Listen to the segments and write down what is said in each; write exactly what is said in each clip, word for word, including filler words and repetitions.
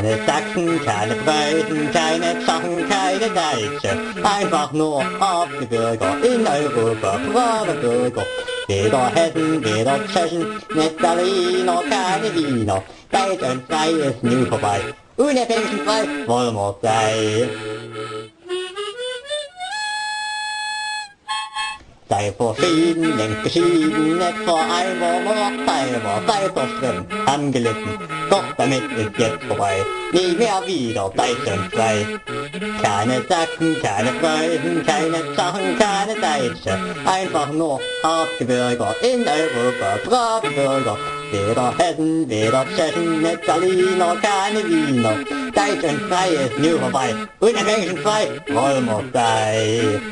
Keine Sachsen, keine Preußen, keine Sachen, keine Deutsche. Einfach nur harte Bürger in Europa, brave Bürger. Weder Hessen, weder Tschechen, nicht Berliner, keine Wiener. Deutsch und frei ist nie vorbei. Unabhängig und frei wollen wir sein. Sei verschieden, längst geschieden, nicht vereinbar, noch teilbar, sei verstritten, angelitten, doch damit ist jetzt vorbei, nie mehr wieder Deutschland frei. Keine Sachsen, keine Preußen, keine Sachen, keine Deutsche, einfach nur harte Bürger in Europa, brave Bürger. Weder Hessen, weder Tschechen, nicht Berliner, keine Wiener. Deutschland frei ist nie vorbei, unabhängig und frei wollen wir sein.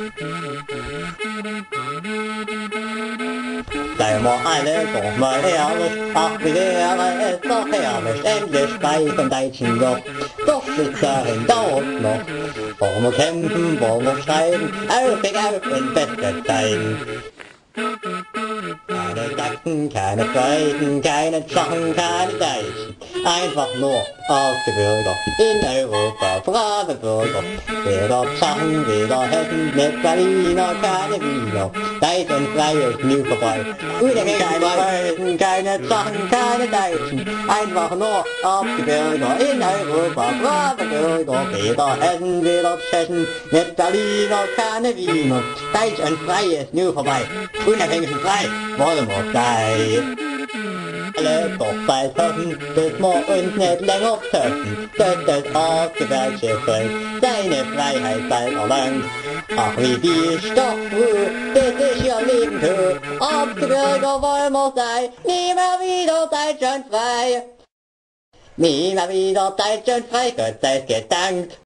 Seien wir alle doch mal ehrlich, ach wie wäre es doch herrlich, endlich frei vom deutschen Joch. Doch bis dahin dauert noch, wollen wir kämpfen, wollen wir schreiben, auf, auf in beste Zeiten. Keine Sachsen, keine Preußen, keine Tschechen, keine Deutschen. Einfach nur harte Bürger in Europa, brave Bürger. Weder Tschechen, weder Hessen, nicht Berliner, keine Wiener. Deutschland frei ist nie vorbei. Keine Preußen, keine Tschechen, keine Deutschen. Einfach nur harte Bürger in Europa, brave Bürger. Weder Hessen, weder Tschechen, nicht Berliner, keine Wiener. Deutschland frei ist nie vorbei. Unabhängig und frei wollen wir sein. Alle doch bald hoffen, bis wir uns nicht länger töten, dass das ausgewählte Volk seine Freiheit bald erlangt. Ach wie viel doch früh, bis ich ihr Leben tue, Bürger wollen wir sein, nie mehr wieder Deutschland frei. Nie mehr wieder Deutschland frei, Gott sei gedankt.